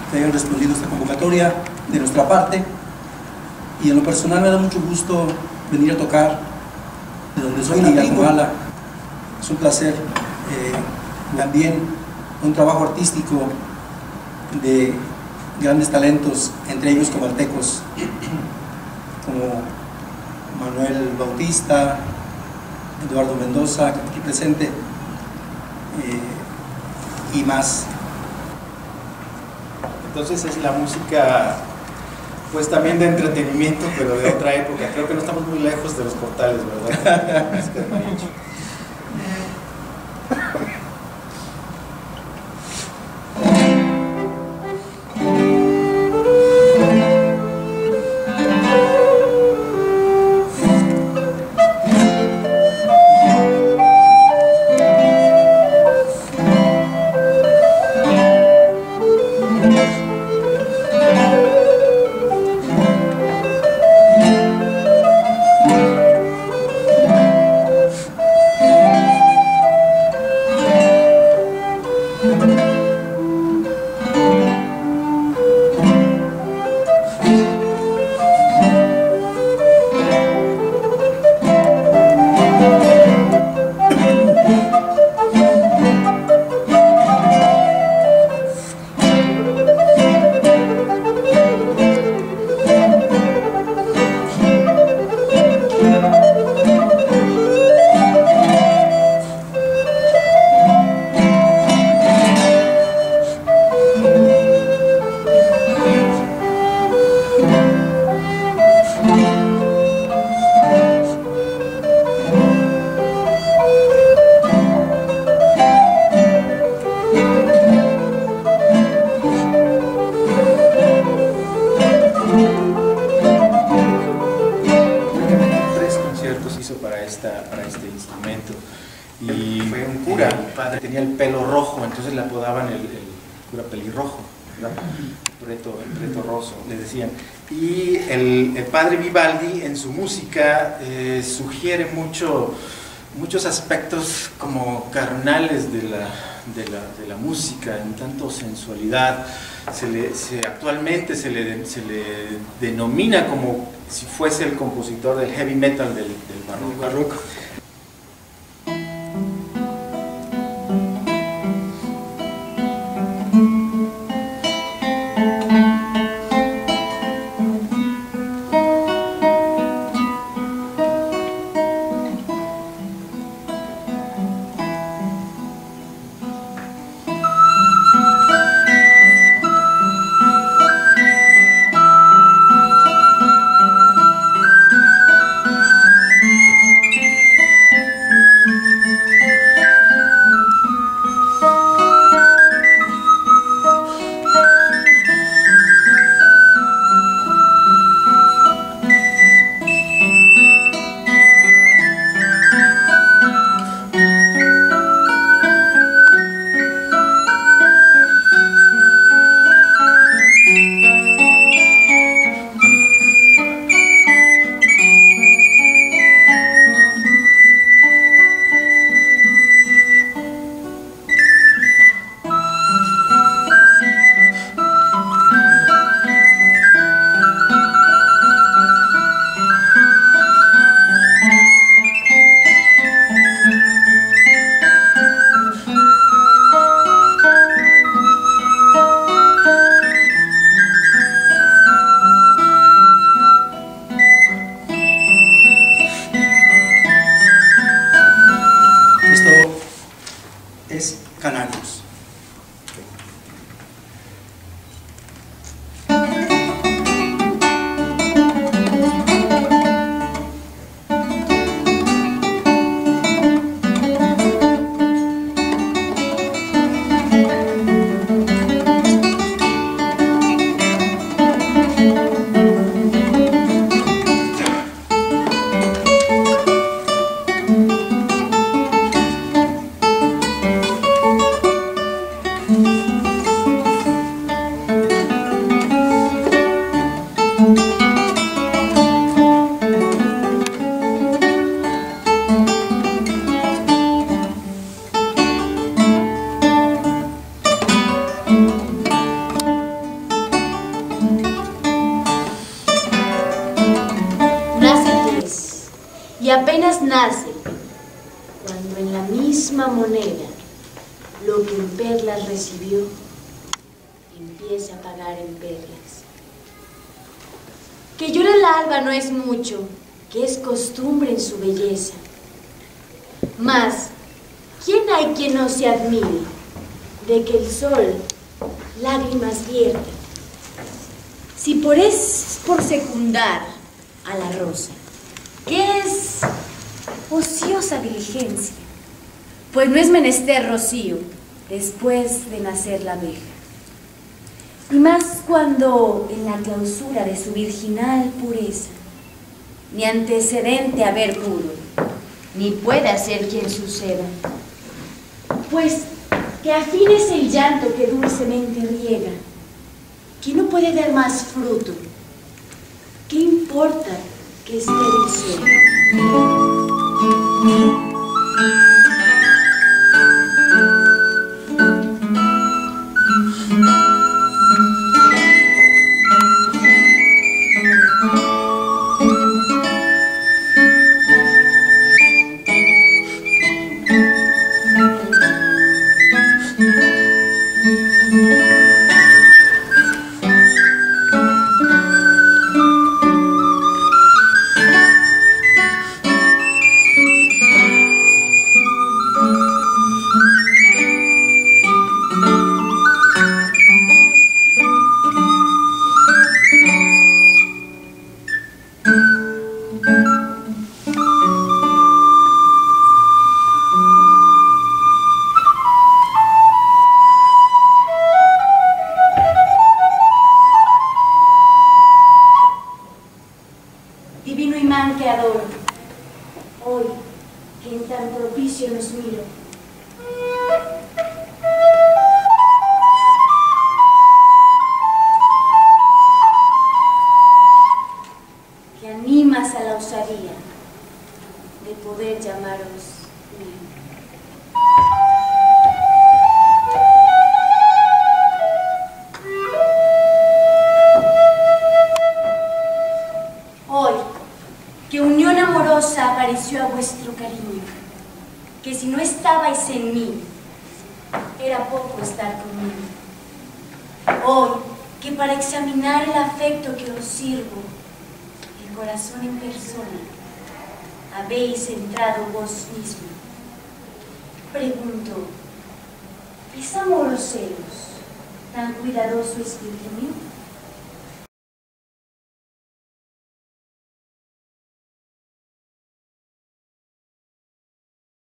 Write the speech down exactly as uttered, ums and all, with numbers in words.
que hayan respondido a esta convocatoria de nuestra parte. Y en lo personal me da mucho gusto venir a tocar de donde soy nativo. Es un placer. Eh, también un trabajo artístico de grandes talentos, entre ellos comaltecos, como Manuel Bautista, Eduardo Mendoza, que está aquí presente, eh, y más. Entonces es la música, pues también de entretenimiento, pero de otra época. Creo que no estamos muy lejos de los portales, ¿verdad? La música de mariachi. Para, esta, para este instrumento, y fue un cura, el padre tenía el pelo rojo, entonces le apodaban el, el cura pelirrojo, ¿verdad? El preto, el preto roso, le decían. Y el, el padre Vivaldi en su música eh, sugiere mucho, muchos aspectos como carnales de la, de la, de la música, en tanto sensualidad. Se le, se, actualmente se le, se le denomina como si fuese el compositor del heavy metal del, del barroco. barroco. y apenas nace, cuando en la misma moneda lo que en perlas recibió, empieza a pagar en perlas. Que llore el alba no es mucho, que es costumbre en su belleza. Mas, ¿quién hay quien no se admire de que el sol lágrimas vierta? Si por es por secundar a la rosa, ¿qué es ociosa diligencia? Pues no es menester rocío después de nacer la abeja. Y más cuando en la clausura de su virginal pureza, ni antecedente haber pudo, ni puede ser quien suceda. Pues que afín es el llanto que dulcemente riega, que no puede dar más fruto. ¿Qué importa que esté del suelo? Divino imán que adoro, hoy que en tan propicio nos miro, que animas a la osadía de poder llamaros mío. Hoy, que unión amorosa apareció a vuestro cariño, que si no estabais en mí, era poco estar conmigo. Hoy, que para examinar el afecto que os sirvo, el corazón en persona, habéis entrado vos mismo. Pregunto, ¿es amor o celos tan cuidadoso espíritu mío?